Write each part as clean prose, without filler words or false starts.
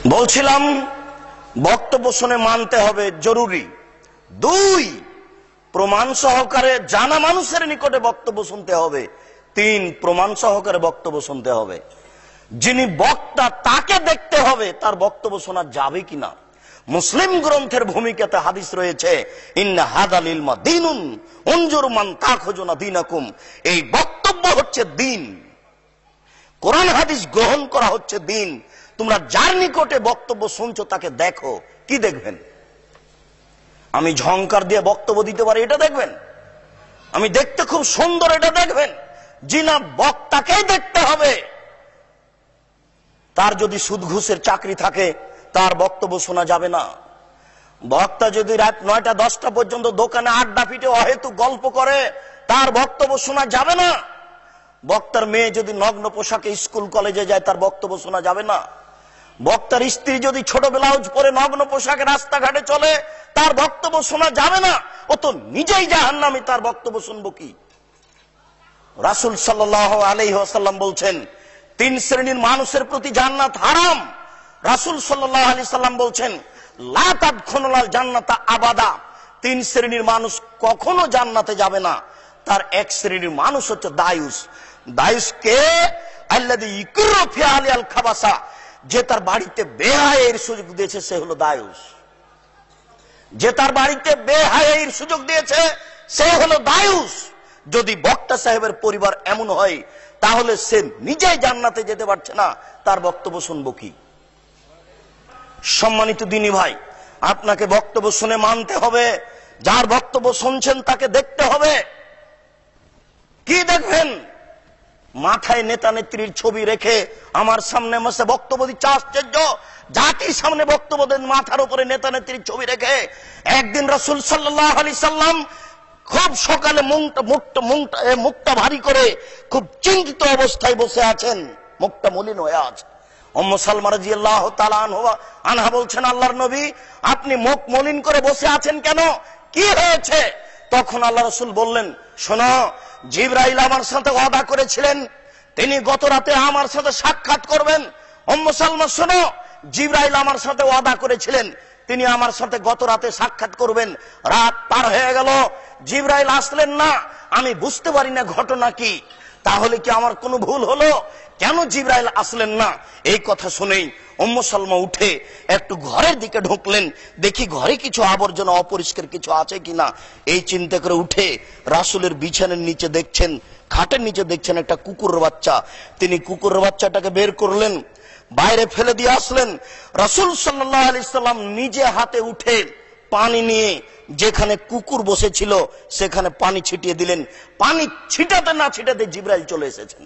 বলছিলাম বক্তব্য শুনে মানতে হবে জরুরি। 2, প্রমাণ সহকারে জানা মানুষের নিকটে বক্তব্য শুনতে হবে। 3, প্রমাণ সহকারে বক্তব্য শুনতে হবে। যিনি বক্তা তাকে দেখতে হবে তার বক্তব্য শোনা যাবে কিনা। মুসলিম গ্রন্থের ভূমিকাতে হাদিস রয়েছে, ইন্না হাদাল ইলমা দীনুন উনজুর মান তাখুজুনা দীনাকুম। এই বক্তব্য হচ্ছে দ্বীন, কোরআন হাদিস গ্রহণ করা হচ্ছে দ্বীন। তোমরা যার নিকটে বক্তব্য শুনছো তাকে দেখো। কি দেখবেন? আমি ঝংকার দিয়ে বক্তব্য দিতে পারি এটা দেখবেন? আমি দেখতে খুব সুন্দর এটা দেখবেন? জি না, বক্তাকেই দেখতে হবে। তার যদি সুদ ঘুষের চাকরি থাকে তার বক্তব্য শোনা যাবে না। বক্তা যদি রাত 9টা 10টা পর্যন্ত দোকানে আড্ডা পিটে অহেতু গল্প করে তার বক্তব্য শোনা যাবে না। বক্তার মেয়ে যদি নগ্ন পোশাকে স্কুল কলেজে যায় তার বক্তব্য শোনা যাবে না। বক্তার স্ত্রী যদি ছোট ব্লাউজ পরে নগ্ন পোশাকে রাস্তাঘাটে চলে তার বক্তব্য শোনা যাবে না। ও তো নিজেই জাহান্নামী, তার বক্তব্য শুনবো কি? রাসূল সাল্লাল্লাহু আলাইহি ওয়াসাল্লাম বলছেন 3 শ্রেণীর মানুষের প্রতি জান্নাত হারাম। রাসূল সাল্লাল্লাহু আলাইহি সাল্লাম বলছেন লা তাদখুলুল জান্নাতা আবাদা। 3 শ্রেণীর মানুষ কখনো জান্নাতে যাবে না। তার 1 শ্রেণীর মানুষ হচ্ছে দায়ুস। দায়ুস কে? আল্লাযী ইকরু ফি আলিল খাবাসা, যে তার বাড়িতে বেহায়ার সুযোগ দিয়েছে সে হলো দায়ুস। যে তার বাড়িতে বেহায়ার সুযোগ দিয়েছে সে হলো দায়ুস। যদি বক্তা সাহেবের পরিবার এমন হয় তাহলে সে নিজেই জান্নাতে যেতে পারছে না, তার বক্তব্য শুনবো কি? সম্মানিত দিনী ভাই, আপনাকে বক্তব্য শুনে মানতে হবে। যার বক্তব্য শুনছেন তাকে দেখতে হবে। কি দেখবেন? মাথায় নেতা নেত্রীর ছবি রেখে আমার সামনে বসে বক্তব্য দিচ্ছে, আশ্চর্য। জাতির সামনে বক্তব্য দেন মাথার উপরে নেতা নেত্রীর ছবি রেখে। একদিন রাসূল সাল্লাল্লাহু আলাইহি সাল্লাম খুব সকালে মুখটা ভারী করে খুব চিন্তিত অবস্থায় বসে আছেন, মুখটা মলিন হয়ে আছে। উম্মু সালমা রাদিয়াল্লাহু তাআলা আনহা বলছেন, আল্লাহর নবী আপনি মুখ মলিন করে বসে আছেন কেন? কি হয়েছে? তখন আল্লাহ রাসূল বললেন, শোনো, জিবরাইল আমার সাথে ওয়াদা করেছিলেন তিনি গত রাতে আমার সাথে সাক্ষাৎ করবেন। উম্মু সালমা শোনো, জিবরাইল আমার সাথে ওয়াদা করেছিলেন তিনি আমার সাথে গত রাতে সাক্ষাৎ করবেন। রাত পার হয়ে গেল, জিবরাইল আসলেন না। আমি বুঝতে পারি না ঘটনা কি। তাহলে কি আমার কোনো ভুল হলো? কেন জিবরাইল আসলেন না? এই কথা শুনেই উম্মু সালমা উঠে একটু ঘরের দিকে ঢুকলেন, দেখি ঘরে কিছু আবর্জনা অপরিষ্কার কিছু আছে কিনা। এই চিন্তা করে উঠে রাসূলের বিছানার নিচে দেখছেন, খাটের নিচে দেখছেন একটা কুকুরের বাচ্চা। তিনি কুকুরের বাচ্চাটাকে বের করলেন, বাইরে ফেলে দিয়ে আসলেন। রাসূল সাল্লাল্লাহু আলাইহি সাল্লাম নিজে হাতে উঠে পানি নিয়ে যেখানে কুকুর বসেছিল সেখানে পানি ছিটিয়ে দিলেন। পানি ছিটাতে না ছিটাতে জিবরাইল চলে এসেছেন।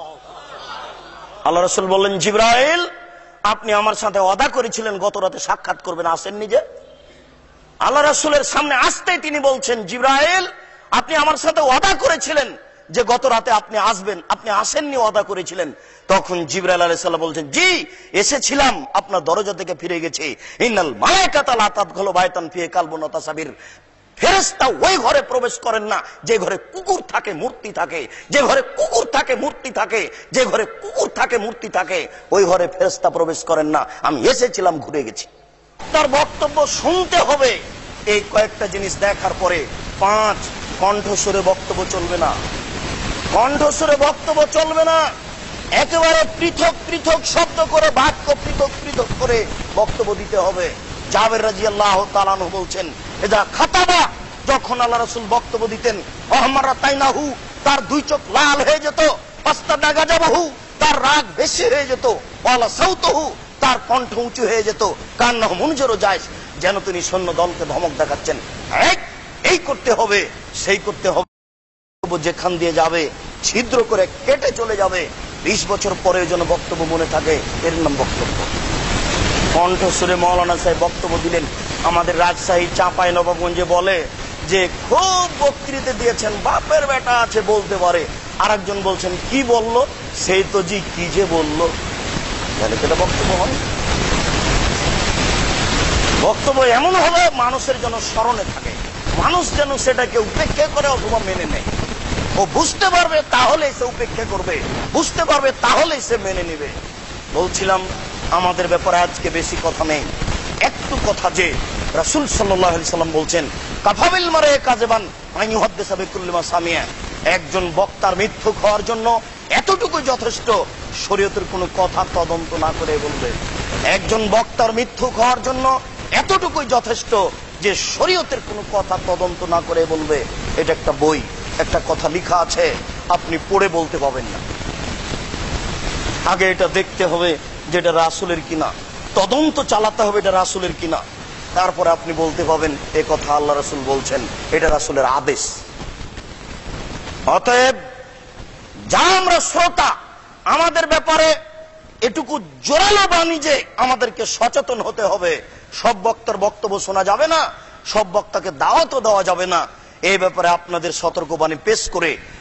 আল্লাহ রাসূল বললেন, জিবরাইল আপনি আমার সাথে ওয়াদা করেছিলেন গত রাতে সাক্ষাৎ করবেন, আসেন নিজে? আল্লাহ রাসূলের সামনে আসতেই তিনি বলছেন, জিবরাইল আপনি আমার সাথে ওয়াদা করেছিলেন যে গত রাতে আপনি আসবেন, আপনি আসেননি, ওয়াদা করেছিলেন। তখন জিবরাইল আলাইহিস সালাম বলছেন, জি এসেছিলাম, আপনার দরজা থেকে ফিরে গেছি। ইন্নাল মালায়েকাতা লা তাদখুলু বাইতান ফিহি কালবুন ওয়া তাসাবির। ফেরেশতা ওই ঘরে প্রবেশ করেন না যে ঘরে কুকুর থাকে মূর্তি থাকে। যে ঘরে কুকুর থাকে মূর্তি থাকে, যে ঘরে কুকুর থাকে মূর্তি থাকে, ওই ঘরে ফেরেশতা প্রবেশ করেন না। আমি এসেছিলাম, ঘুরে গেছি। তার বক্তব্য শুনতে হবে। এই কয়েকটা জিনিস দেখার পরে 5, কণ্ঠস্বরে বক্তব্য চলবে না। কণ্ঠস্বরে বক্তব্য চলবে না। একেবারে পৃথক পৃথক শব্দ করে, বাক্য পৃথক পৃথক করে বক্তব্য দিতে হবে। জাবের রাদিয়াল্লাহু তাআলা আনহু বলছেন, এদা খাতাবা, যখন আল্লাহ রাসূল বক্তব্য দিতেন, আহমারা তাইনাহু, তার 2 চোখ লাল হয়ে যেত, পাস্তাদা গাজাবাহু, তার রাগ বেশি হয়ে যেত, ওয়ালা সাউতুহু, তার কণ্ঠ উঁচু হয়ে যেত, কান্নাহু মুনজিরু জায়শ, যেন তিনি সৈন্য দলকে ধমক দেখাচ্ছেন। এই করতে হবে, সেই করতে হবে। যেখান দিয়ে যাবে ছিদ্র করে কেটে চলে যাবে। 20 বছর পরে যেন বক্তব্য মনে থাকে, এর নাম বক্তব্য। কণ্ঠস্বরে মাওলানা সাহেব বক্তব্য দিলেন। আমাদের রাজশাহী চাঁপাই নবাবগঞ্জে বলে যে খুব বক্তৃতা দিয়েছেন, বাপের বেটা আছে বলতে পারে। আর একজন বলছেন, কি বললো? সেই তো জি কি যে বললো। তাহলে সেটা বক্তব্য হয়? বক্তব্য এমন হবে মানুষের যেন স্মরণে থাকে, মানুষ যেন সেটাকে উপেক্ষা করে অথবা মেনে নেয়। ও বুঝতে পারবে তাহলে সে উপেক্ষা করবে, বুঝতে পারবে তাহলে সে মেনে নেবে। বলছিলাম আমাদের ব্যাপারে আজকে বেশি কথা নেই, একটু কথা যে রাসূল সাল্লাল্লাহু আলাইহি সাল্লাম বলছেন কাফাবিল মারে কাযিবান আন ইউহাদ্দিসা বিকুল্লি মা সামিয়া, একজন বক্তার মিথ্যুক হওয়ার জন্য এতটুকু যথেষ্ট শরীয়তের কোনো কথা তদন্ত না করে বলবে। একজন বক্তার মিথ্যুক হওয়ার জন্য এতটুকুই যথেষ্ট যে শরীয়তের কোনো কথা তদন্ত না করে বলবে। এটা একটা বই, একটা কথা লেখা আছে, আপনি পড়ে বলতে পাবেন না। আগে এটা দেখতে হবে যে এটা রাসূলের কিনা, তদন্ত চালাতে হবে এটা রাসূলের কিনা, তারপরে আপনি বলতে পাবেন এ কথা আল্লাহ রাসূল বলছেন, এটা রাসূলের আদেশ। অতএব যা আমরা শ্রোতা, আমাদের ব্যাপারে এটুকু জোরালো বাণী যে আমাদেরকে সচেতন হতে হবে। সব বক্তার বক্তব্য শোনা যাবে না, সব বক্তাকে দাওয়াতও দেওয়া যাবে না। এই ব্যাপারে আপনাদের সতর্কবাণী পেশ করে